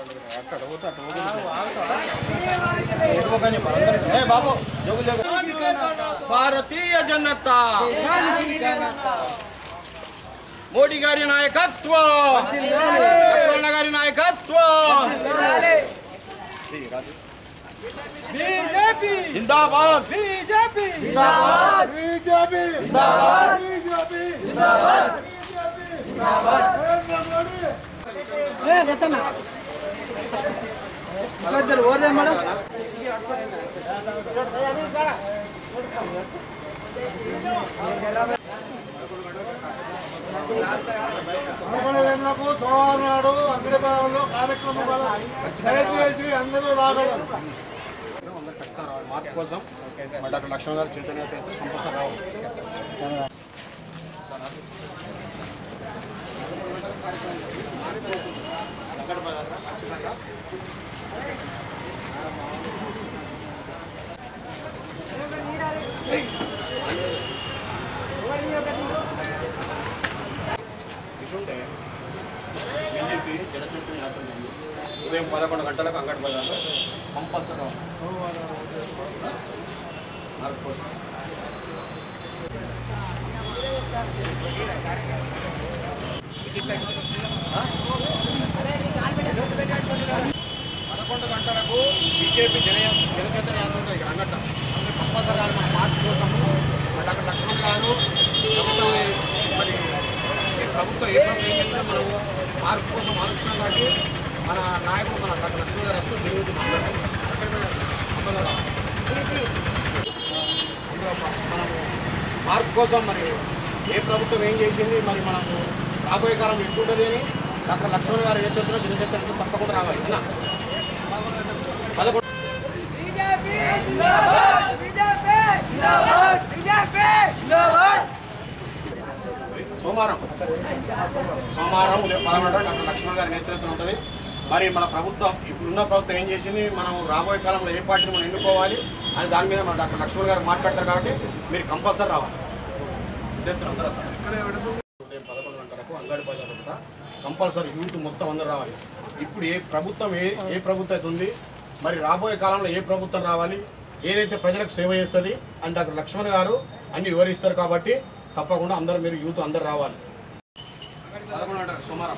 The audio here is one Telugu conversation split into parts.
భారతీయ జనతా మోడీ గారి నాయకత్వం, లక్ష్మణ గారి నాయకత్వం, బీజేపీ జిందాబాద్, బీజేపీ జిందాబాద్, బీజేపీ జిందాబాద్, బీజేపీ జిందాబాద్, బీజేపీ జిందాబాద్. ఏ సత్తన్న ఇద్దరు ఓరే మేడం సోమవారం నాడు అంగడిపాలెంలో కార్యక్రమం దయచేసి అందరూ రాగలరు. మార్పు కోసం డాక్టర్ లక్ష్మణ్ గారు చైతన్య కంపల్సరీ రావాలి. ఇటుంటే బీజేపీ జనచైతన్య యాత్ర ఉదయం 11 గంటలకు అంగడి బజార్లో కంపల్సరీ మార్పు కోసం 11 గంటలకు బీజేపీ జనచైతన్య యాత్ర ఉంటుంది ఇక్కడ అంగట. అందుకే కంపల్సరీ మన మార్పు కోసం డాక్టర్ లక్ష్మణ్ గారు మరి ప్రభుత్వం ఏ ప్రభుత్వం ఏం చేసినా మనం మార్పు కోసం ఆలోచిస్తున్నాం కాబట్టి మన నాయకుడు మన డాక్టర్ లక్ష్మణ్ గారు వస్తూ దీని గురించి మాట్లాడారు. మనము మార్పు కోసం మరి ఏ ప్రభుత్వం ఏం చేసింది, మరి మనకు రాబోయే కాలం ఎక్కుంటుంది అని డాక్టర్ లక్ష్మణ్ గారు ఏ చేతుల్లో జనచైతన్యంతో తప్పకుండా రావాలి. అన్న 11 సోమవారం ఉదయం 11 డాక్టర్ లక్ష్మణ్ గారి నేతృత్వం ఉంటుంది. మరి మన ప్రభుత్వం ఇప్పుడున్న ప్రభుత్వం ఏం చేసింది, మనం రాబోయే కాలంలో ఏ పార్టీని మనం ఎన్నుకోవాలి అని దాని మీద మన డాక్టర్ లక్ష్మణ్ గారు మాట్లాడతారు. కాబట్టి మీరు కంపల్సరీ రావాలి. అందరూ ఉదయం 11 గంటలకు అంగడి బజార్ ఉంటా కంపల్సరీ యూత్ మొత్తం అందరూ రావాలి. ఇప్పుడు ఏ ప్రభుత్వం ఏ ప్రభుత్వం అయితే ఉంది, మరి రాబోయే కాలంలో ఏ ప్రభుత్వం రావాలి, ఏదైతే ప్రజలకు సేవ చేస్తుంది అని డాక్టర్ లక్ష్మణ్ గారు అన్ని వివరిస్తారు. కాబట్టి తప్పకుండా అందరూ మీరు యూత్ అందరు రావాలి. 11 గంటలకు సోమవారం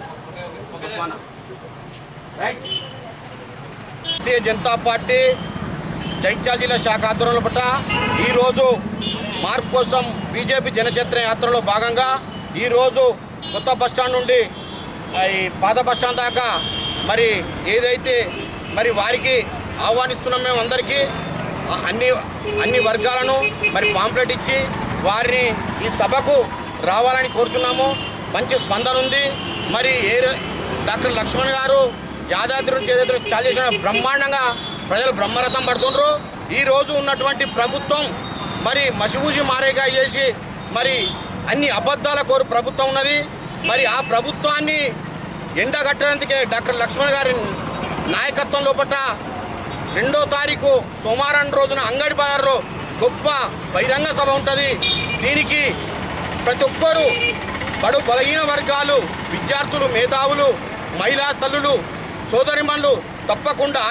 రైట్. భారతీయ జనతా పార్టీ జైత్యాల జిల్లా శాఖ ఆధ్వర్యంలో పట్ల ఈరోజు మార్పు కోసం బీజేపీ జనచైతన్య యాత్రలో భాగంగా ఈరోజు కొత్త బస్టాండ్ నుండి ఈ పాత బస్టాండ్ దాకా మరి ఏదైతే మరి వారికి ఆహ్వానిస్తున్నాం మేము అందరికీ అన్ని వర్గాలను మరి పాంప్లెట్ ఇచ్చి వారిని ఈ సభకు రావాలని కోరుతున్నాము. మంచి స్పందన ఉంది. మరి డాక్టర్ లక్ష్మణ్ గారు యాదాద్రి నుంచి ఏదైతే చాలా చేసిన బ్రహ్మాండంగా ప్రజలు బ్రహ్మరథం పడుతుండ్రు. ఈరోజు ఉన్నటువంటి ప్రభుత్వం మరి మసిబూసి మారేగా చేసి మరి అన్ని అబద్ధాల కోరు ప్రభుత్వం ఉన్నది. మరి ఆ ప్రభుత్వాన్ని ఎండగట్టడానికి డాక్టర్ లక్ష్మణ్ గారి నాయకత్వం లోపల 2వ తారీఖు సోమవారం రోజున అంగడి బజార్లో గొప్ప బహిరంగ సభ ఉంటుంది. దీనికి ప్రతి ఒక్కరూ బడు బలహీన వర్గాలు, విద్యార్థులు, మేధావులు, మహిళా తల్లులు, సోదరిమణులు తప్పకుండా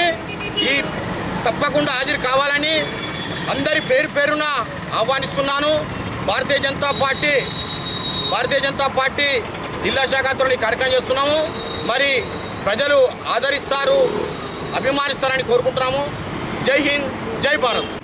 హాజరు కావాలని అందరి పేరున ఆహ్వానిస్తున్నాను. భారతీయ జనతా పార్టీ జిల్లా శాఖతో ఈ కార్యక్రమం చేస్తున్నాము. మరి ప్రజలు ఆదరిస్తారు, అభిమానిస్తారని కోరుకుంటున్నాము. జై హింద్, జై భారత్.